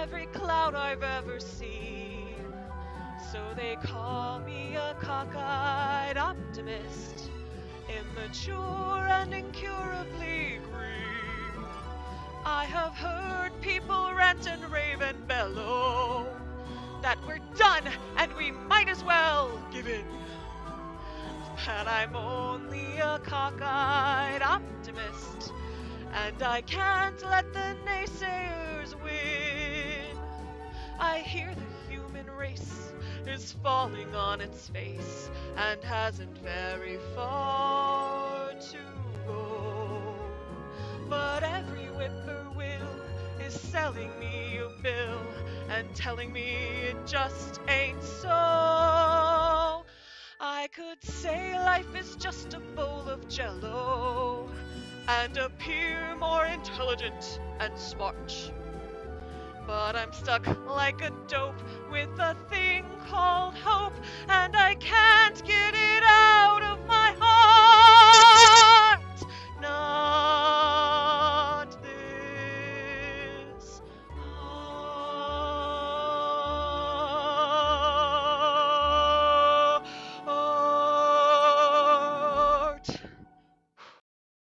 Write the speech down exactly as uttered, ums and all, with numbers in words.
every clown I've ever seen. So they call me a cockeyed optimist, immature and incurably green. I have heard people rant and rave and bellow that we're done and we might as well give in. But I'm only a cockeyed optimist, and I can't let the naysayers win. I hear the human race is falling on its face and hasn't very far to go. But every whippoorwill is selling me a bill and telling me it just ain't so. I could say life is just a bowl of jello and appear more intelligent and smart. But I'm stuck like a dope with a thing called